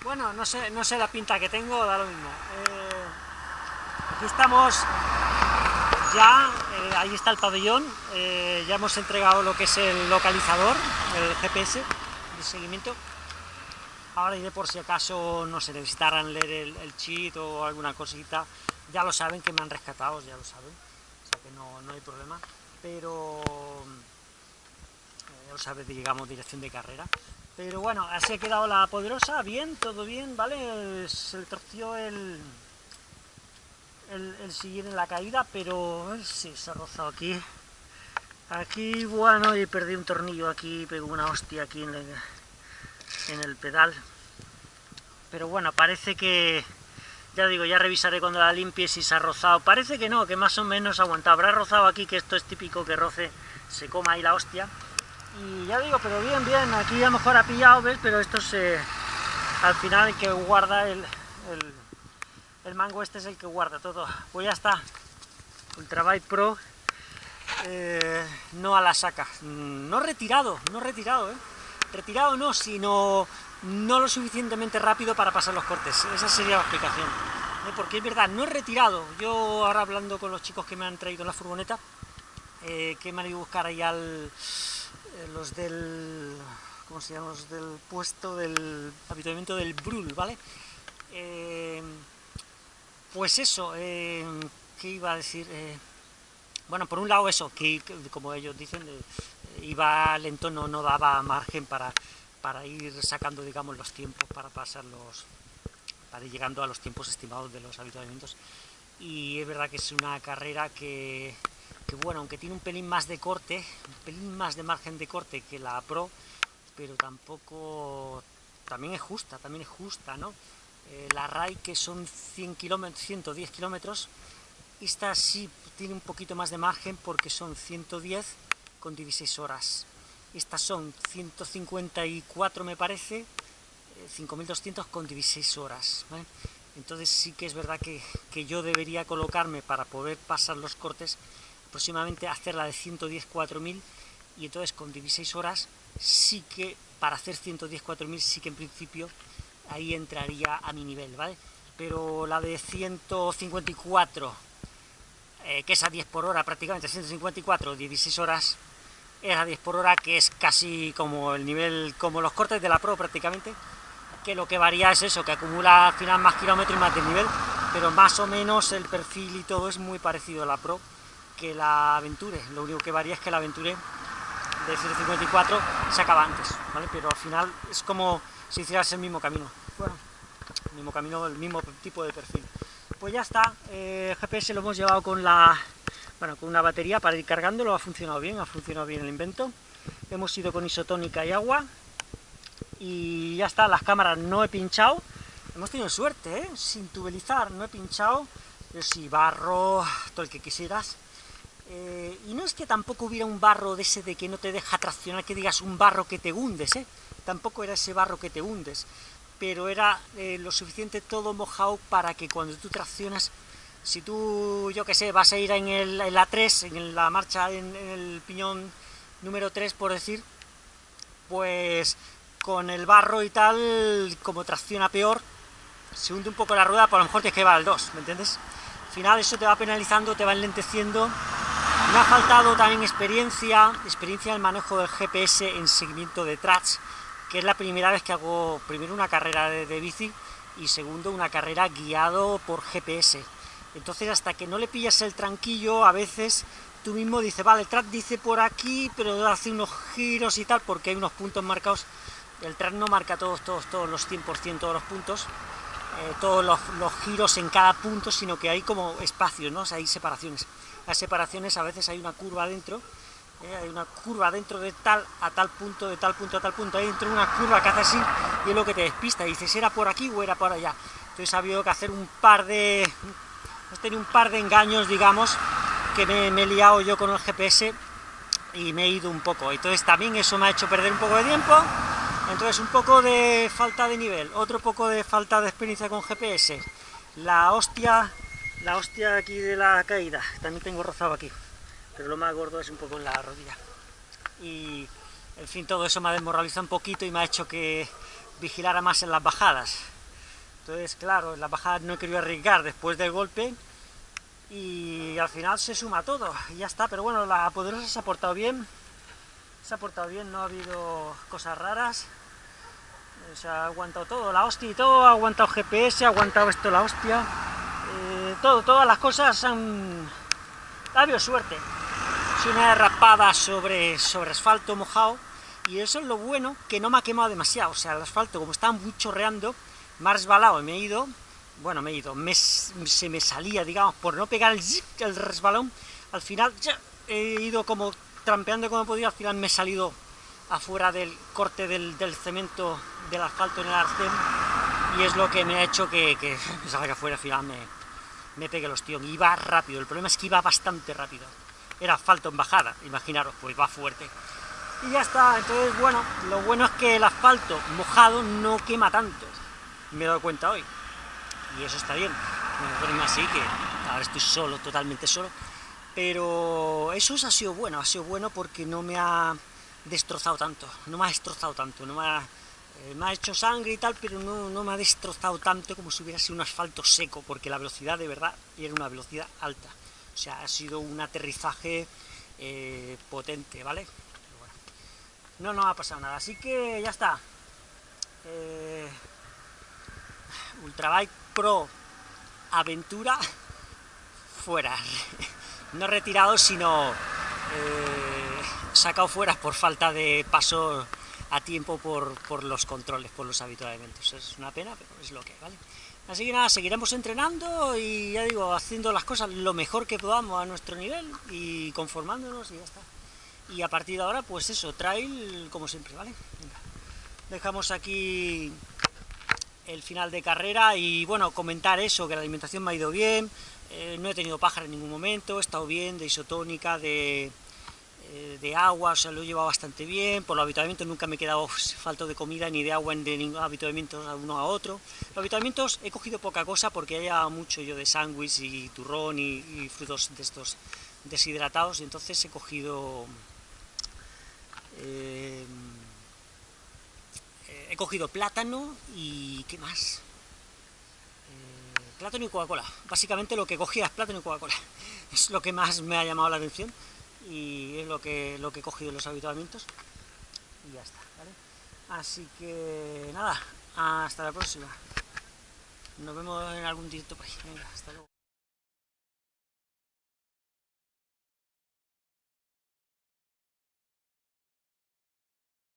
Bueno, no sé la pinta que tengo, da lo mismo. Aquí estamos ya, ahí está el pabellón, ya hemos entregado lo que es el localizador, el GPS de seguimiento. Ahora iré por si acaso, no sé, necesitaran leer el cheat o alguna cosita. Ya lo saben que me han rescatado, ya lo saben, o sea que no hay problema. Pero ya lo sabes, digamos, dirección de carrera. Pero bueno, así ha quedado la poderosa, bien, todo bien, ¿vale? Se le torció el siguiente en la caída, pero sí, se ha rozado aquí. Aquí, bueno, y perdí un tornillo aquí, pegó una hostia aquí en el pedal. Pero bueno, parece que, ya digo, ya revisaré cuando la limpie si se ha rozado. Parece que no, que más o menos ha aguantado. Habrá rozado aquí, que esto es típico que roce, se coma ahí la hostia. Y ya digo, pero bien, bien, aquí a lo mejor ha pillado, ¿ves? Pero esto se... Al final el que guarda el mango este es el que guarda todo. Pues ya está. Ultrabike Pro, no a la saca. No retirado, ¿eh? Retirado no, sino no lo suficientemente rápido para pasar los cortes. Esa sería la explicación. Porque es verdad, no es retirado. Yo ahora hablando con los chicos que me han traído en la furgoneta, que me han ido a buscar ahí los del... ¿Cómo se llama? Los del puesto del habituamiento del Brul, ¿vale? Pues eso, ¿qué iba a decir? Bueno, por un lado eso, que como ellos dicen, iba lento, no daba margen para ir sacando, digamos, los tiempos, para pasarlos, para ir llegando a los tiempos estimados de los habituamientos. Y es verdad que es una carrera que bueno, aunque tiene un pelín más de corte, un pelín más de margen de corte que la Pro, pero tampoco, también es justa, ¿no? La RAI, que son 100 kilómetros, 110 kilómetros, esta sí tiene un poquito más de margen porque son 110 con 16 horas. Estas son 154, me parece, 5200 con 16 horas, ¿vale? Entonces sí que es verdad que yo debería colocarme para poder pasar los cortes, aproximadamente hacer la de 110-4000, y entonces con 16 horas sí que para hacer 110-4000 sí que en principio ahí entraría a mi nivel, ¿vale? Pero la de 154, que es a 10 por hora prácticamente, 154, 16 horas, es a 10 por hora, que es casi como el nivel, como los cortes de la Pro prácticamente, que lo que varía es eso, que acumula al final más kilómetros y más de nivel, pero más o menos el perfil y todo es muy parecido a la Pro que la Aventure. Lo único que varía es que la Aventure de 154 se acaba antes, ¿vale? Pero al final es como si hicieras el mismo camino. Bueno, el mismo camino, el mismo tipo de perfil. Pues ya está, el GPS lo hemos llevado con con una batería para ir cargándolo, ha funcionado bien el invento. Hemos ido con isotónica y agua. Y ya está, las cámaras no he pinchado. Hemos tenido suerte, ¿eh? Sin tubelizar, no he pinchado. Pero sí, barro, todo el que quisieras. Y no es que tampoco hubiera un barro de ese de que no te deja traccionar, que digas un barro que te hundes, ¿eh? Tampoco era ese barro que te hundes, pero era lo suficiente todo mojado para que cuando tú traccionas, si tú, yo que sé, vas a ir en la 3, en la marcha, en el piñón número 3, por decir, pues con el barro y tal, como tracciona peor, se hunde un poco la rueda, por lo mejor tienes que llevar al 2, ¿me entiendes? Al final eso te va penalizando, te va enlenteciendo. Me ha faltado también experiencia en el manejo del GPS en seguimiento de tracks, que es la primera vez que hago, primero, una carrera de bici, y segundo, una carrera guiado por GPS. Entonces, hasta que no le pillas el tranquillo, a veces tú mismo dices, vale, el track dice por aquí, pero hace unos giros y tal, porque hay unos puntos marcados. El track no marca todos los 100%, todos los puntos, todos los giros en cada punto, sino que hay como espacios, ¿no? O sea, hay separaciones. Las separaciones, a veces hay una curva dentro, hay una curva dentro de tal a tal punto, de tal punto a tal punto, hay dentro una curva que hace así, y es lo que te despista, y dices, ¿era por aquí o era por allá? Entonces ha habido que hacer un par de engaños, digamos, que me he liado yo con el GPS, y me he ido un poco. Entonces también eso me ha hecho perder un poco de tiempo. Entonces un poco de falta de nivel, otro poco de falta de experiencia con GPS, la hostia aquí de la caída, también tengo rozado aquí, pero lo más gordo es un poco en la rodilla. Y en fin, todo eso me ha desmoralizado un poquito y me ha hecho que vigilara más en las bajadas. Entonces, claro, en la bajada no he querido arriesgar después del golpe y al final se suma todo y ya está. Pero bueno, la Poderosa se ha portado bien, no ha habido cosas raras, se ha aguantado todo, la hostia y todo, ha aguantado GPS, ha aguantado esto la hostia, todas las cosas han... Ha habido suerte. Es una derrapada sobre asfalto mojado y eso es lo bueno, que no me ha quemado demasiado. O sea, el asfalto, como estaba muy chorreando, me ha resbalado y me he ido, se me salía, digamos, por no pegar el resbalón. Al final ya, he ido como trampeando como he podido, al final me he salido afuera del corte del cemento del asfalto en el arcén y es lo que me ha hecho que me salga afuera. Al final me pegué el ostión. Iba rápido, el problema es que iba bastante rápido. Era asfalto en bajada, imaginaros, pues va fuerte. Y ya está. Entonces, bueno, lo bueno es que el asfalto mojado no quema tanto. Me he dado cuenta hoy. Y eso está bien. Me ponen así, que ahora estoy solo, totalmente solo. Pero eso ha sido bueno porque no me ha destrozado tanto. No me ha destrozado tanto, me ha hecho sangre y tal, pero no me ha destrozado tanto como si hubiera sido un asfalto seco, porque la velocidad de verdad era una velocidad alta. O sea, ha sido un aterrizaje potente, ¿vale? Pero bueno, no ha pasado nada, así que ya está. Ultrabike Pro Aventura fuera. No retirado, sino sacado fuera por falta de paso a tiempo por los controles, por los avituallamientos. Es una pena, pero es lo que hay, ¿vale? Así que nada, seguiremos entrenando y ya digo, haciendo las cosas lo mejor que podamos a nuestro nivel y conformándonos y ya está. Y a partir de ahora, pues eso, trail como siempre, ¿vale? Venga. Dejamos aquí el final de carrera y bueno, comentar eso, que la alimentación me ha ido bien, no he tenido pájaro en ningún momento, he estado bien de isotónica, de agua, o sea, lo he llevado bastante bien. Por los avituallamientos nunca me he quedado falto de comida ni de agua en de ningún avituallamiento a uno a otro. Los avituallamientos he cogido poca cosa porque he llevado mucho yo de sándwich y turrón y frutos de estos deshidratados, y entonces he cogido plátano y ¿qué más? Plátano y Coca-Cola. Básicamente lo que cogía es plátano y Coca-Cola. Es lo que más me ha llamado la atención y es lo que he cogido en los avituallamientos y ya está, ¿vale? Así que nada, hasta la próxima. Nos vemos en algún directo por ahí. Venga, hasta luego.